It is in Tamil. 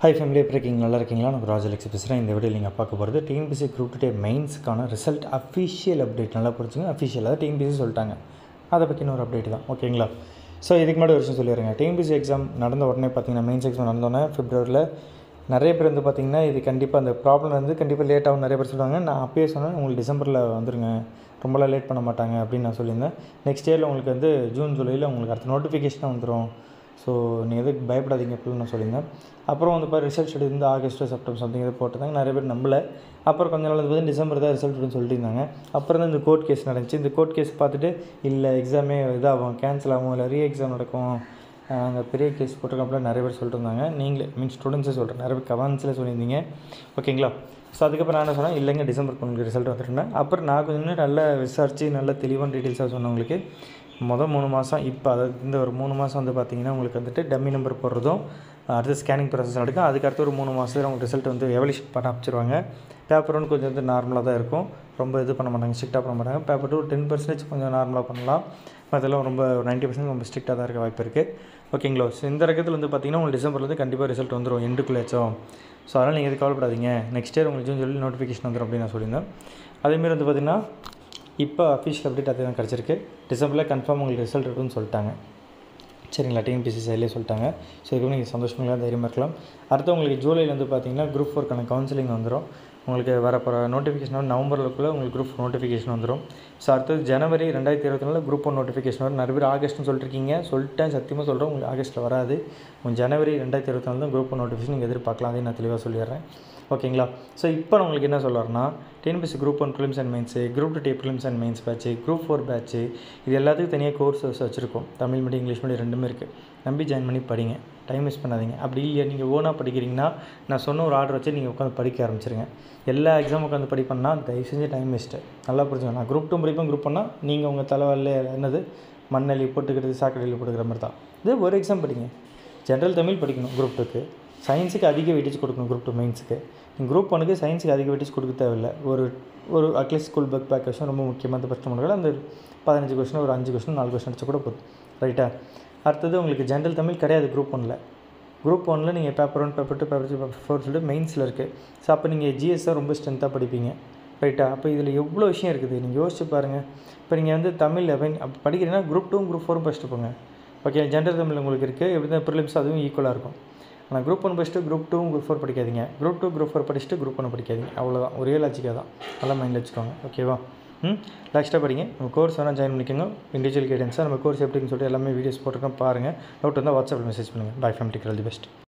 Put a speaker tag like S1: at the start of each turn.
S1: ஹாய் ஃபேமிலி, எப்படி இருக்கீங்க? நல்லா இருக்கீங்களா? நான் ராஜலக்ஷ்மி பேசுகிறேன். இந்த வீடியோ நீங்கள் பார்க்க போகிறது டிஎன்பிஎஸ்சி குரூப் 2 மெயின்ஸுக்கான ரிசல்ட் அஃபிஷியல் அப்டேட். நல்லா புரிஞ்சுங்க, அஃபிஷியல் அதாவது டிஎன்பிஎஸ்சி சொல்லிட்டாங்க, அதை பற்றின ஒரு அப்டேட் தான். ஓகேங்களா? ஸோ இதுக்கு முன்னாடி ஒரு விஷயம் சொல்லிடுறேங்க. டிஎன்பிஎஸ்சி எக்ஸாம் நடந்த உடனே பார்த்தீங்கன்னா, மெயின்ஸ் எக்ஸாம் நடந்தோடனே பிப்ரவரியில் நிறைய பேர் வந்து பார்த்திங்கன்னா, இது கண்டிப்பாக அந்த ப்ராப்ளம் வந்து கண்டிப்பாக லேட் ஆகும் நிறைய பேர் சொல்லுவாங்க. நான் அப்பயே சொன்னேன், உங்களுக்கு டிசம்பரில் வந்துருங்க, ரொம்பலாம் லேட் பண்ண மாட்டாங்க அப்படின்னு நான் சொல்லியிருந்தேன். நெக்ஸ்ட் இயரில் உங்களுக்கு வந்து ஜூன் ஜூலையில் உங்களுக்கு அடுத்த நோட்டிஃபிகேஷனாக வந்துடும். ஸோ நீங்கள் எதுக்கு பயப்படாதீங்க அப்படின்னு நான் சொல்லியிருந்தேன். அப்புறம் வந்து ரிசல்ட் ஷெட்யூல் வந்து ஆகஸ்ட் செப்டம்பர் சம்திங் எது போட்டிருந்தாங்க. நிறைய பேர் நம்பலை. அப்புறம் கொஞ்ச நாள் வந்து டிசம்பர் தான் ரிசல்ட் அப்படின்னு சொல்லிட்டு இருந்தாங்க. அப்புறம் தான் இந்த கோர்ட் கேஸ் நடந்துச்சு. இந்த கோர்ட் கேஸ் பார்த்துட்டு இல்லை எக்ஸாமே இதாகும், கேன்சல் ஆகும், இல்லை எக்ஸாம் நடக்கும், அங்கே பெரிய கேஸ் போட்டிருக்கோம் அப்படிலாம் நிறைய பேர் சொல்லிட்டு இருந்தாங்க. நீங்களே ஸ்டூடெண்ட்ஸே சொல்கிறேன், நிறைய பேர் கமெண்ட்ஸில் சொல்லியிருந்தீங்க. ஓகேங்களா? ஸோ அதுக்கப்புறம் நான் என்ன சொன்னேன், இல்லைங்க டிசம்பருக்கு உங்களுக்கு ரிசல்ட் வந்துட்டுருந்தேன். அப்புறம் நான் கொஞ்சம் நல்லா விசாரித்து நல்லா தெளிவான டீட்டெயில்ஸாக சொன்னவங்களுக்கு மொதல் 3 மாதம் இப்போ அதாவது இந்த ஒரு 3 மாதம் வந்து பார்த்திங்கன்னா உங்களுக்கு வந்துட்டு டம்மி நம்பர் போடுறதும் அடுத்து ஸ்கேனிங் ப்ராசஸ் நடக்கும். அதுக்கடுத்து ஒரு 3 மாதத்தில் உங்களுக்கு ரிசல்ட் வந்து எவல்யூஷன் பண்ண அமைச்சிருவாங்க. பேப்பர் ஒன்று கொஞ்சம் வந்து நார்மலாக தான் இருக்கும், ரொம்ப இது பண்ண மாட்டாங்க, ஸ்ட்ரிக்டாக பண்ண மாட்டாங்க. பேப்பர் 2 10% கொஞ்சம் நார்மலாக பண்ணலாம், அதெல்லாம் ரொம்ப 90% ரொம்ப ஸ்ட்ரிக்டாக தான் இருக்க வாய்ப்பு இருக்குது. ஓகேங்களா? ஸோ இந்த ரகத்தில் வந்து பார்த்திங்கன்னா உங்களுக்கு டிசம்பர்லேருந்து கண்டிப்பாக ரிசல்ட் வந்துடும் எண்டுக்குள்ளேச்சும். ஸோ அதனால் நீங்கள் எது கவலைப்படாதீங்க, நெக்ஸ்ட் இயர் உங்களுக்கு ஜூன் சொல்லி நோட்டிஃபிகேஷன் வந்துடும் அப்படின்னு நான் சொல்லியிருந்தேன். அதேமாரி வந்து பார்த்திங்கன்னா இப்போ அஃபிஷியல் அப்டேட் அதே தான் கிடச்சிருக்கு. டிசம்பரில் கன்ஃபார்ம் உங்களுக்கு ரிசல்ட் இருக்குன்னு சொல்லிட்டாங்க. சரிங்களா? டிஎன்பிஎஸ்சி சைட்லேயே சொல்லிட்டாங்க. ஸோ இதுக்கு நீங்கள் சந்தோஷமாக தைரியமாக இருக்கலாம். அடுத்து உங்களுக்கு ஜூலையில் வந்து பார்த்திங்கன்னா குரூப் 4க்கான கவுன்சிலிங் வந்துடும். உங்களுக்கு வரப்போகிற நோட்டிஃபிகேஷன் நவம்பருக்குள்ளே உங்களுக்கு குரூப் நோட்டிஃபிகேஷன் வந்துடும். ஸோ அடுத்தது ஜனவரி 2024 குரூப் 1 நோட்டிஃபிகேஷன் வரும். நிறைய பேர் ஆகஸ்ட்னு சொல்லிட்டுருக்கீங்க, சொல்லிட்டேன், சத்தியமாக சொல்கிறேன், உங்களுக்கு ஆகஸ்ட்டில் வராது. உங்கள் ஜனவரி 2024 தான் குரூப் 1 நோட்டிஃபிகேஷன் நீங்கள் எதிர்பார்க்கலாம். அதையும் நான் தெளிவாக சொல்லிடுறேன். ஓகேங்களா? ஸோ இப்போ நான் உங்களுக்கு என்ன சொல்கிறேன்னா, TNPSC group 1 prelims and mains, group 2 prelims and mains batch, group 4 batch, இது எல்லாத்துக்கும் தனியாக கோர்ஸஸ் வச்சுருக்கோம். தமிழ் மீடியம், இங்கிலீஷ் மீடியம் ரெண்டுமே இருக்குது. நம்பி ஜாயின் பண்ணி படிங்க, டைம் வேஸ்ட் பண்ணாதீங்க. அப்படி இல்லையா நீங்கள் ஓனாக படிக்கிறீங்கன்னா நான் சொன்ன ஒரு ஆர்டர் வச்சு நீங்கள் உட்காந்து படிக்க ஆரம்பிச்சிருங்க. எல்லா எக்ஸாம் உட்காந்து படிப்பேன்னா தயவு செஞ்சு டைம் வேஸ்ட்டு. நல்லா புரிஞ்சுங்க. நான் குரூப் 2 படிப்பேன், குரூப் 1 நீங்கள் உங்கள் தலைவலில் என்னது மண்ணெளி போட்டுக்கிறது, சாக்கடையில் போட்டுக்கிற மாதிரி தான். இது ஒரு எக்ஸாம் படிங்க. ஜென்ரல் தமிழ் படிக்கணும் குரூப் 2க்கு, சயின்ஸுக்கு அதிக வெயிட்டேஜ் கொடுக்கணும் குரூப் 2 மெயின்ஸுக்கு. நீங்கள் குரூப் 1க்கு சயின்ஸுக்கு அதிக வெயிட்டேஜ் கொடுக்க தேவையில்லை. ஒரு அட்லீஸ்ட் ஸ்கூல் பேக் கொஷின் ரொம்ப முக்கியமான பிரச்சனை பண்ணுறது, அந்த 15 கொஷின் ஒரு 5 கொஷின் 4 கொஷின் அடிச்சா கூட போதும். ரைட்டா? அடுத்தது உங்களுக்கு ஜென்ரல் தமிழ் கிடையாது குரூப் 1ல். குரூப் 1ல் நீங்கள் பேப்பர் 1, பேப்பர் 2, பேப்பர் 3, பேப்பர் 4 சொல்லிட்டு மெயின்ஸில் இருக்குது. ஸோ அப்போ நீங்கள் ஜிஎஸ்ஸாக ரொம்ப ஸ்ட்ரென்த்தாக படிப்பீங்க. ரைட்டா? அப்போ இதில் எவ்வளோ விஷயம் இருக்குது நீங்கள் யோசிச்சு பாருங்கள். இப்போ நீங்கள் வந்து தமிழ் அப்போ படிக்கிறீங்கன்னா குரூப் 2 குரூப் 4 படிச்சுட்டு போங்க. ஓகே, ஜென்ரல் தமிழ் உங்களுக்கு இருக்குது, எப்படி தான் ப்ரிலிம்ஸ் அதுவும் ஈக்குவலாக இருக்கும். ஆனால் குரூப் 1 படிச்சுட்டு குரூப் 2 குரூப் 4 படிக்காதீங்க. குரூப் 2 குரூப் 4 படிச்சுட்டு குரூப் 1 படிக்காதீங்க. அவ்வளோதான், ஒரே லாஜிக்காக தான். நல்லா மைண்டில் வச்சுக்கோங்க. ஓகேவா? லாஸ்ட்டாக படிங்க. நம்ம கோர்ஸ் வேணால் ஜாயின் பண்ணிக்கோங்க. இண்டிவிஜுவல் கைடன்ஸாக நம்ம கோர்ஸ் எப்படின்னு சொல்லிட்டு எல்லாமே வீடியோஸ் போட்டிருக்கோம், பாருங்கள். டவுட் வந்தால் வாட்ஸ்அப்பில் மெசேஜ் பண்ணுங்கள். Bye from tech, all the best.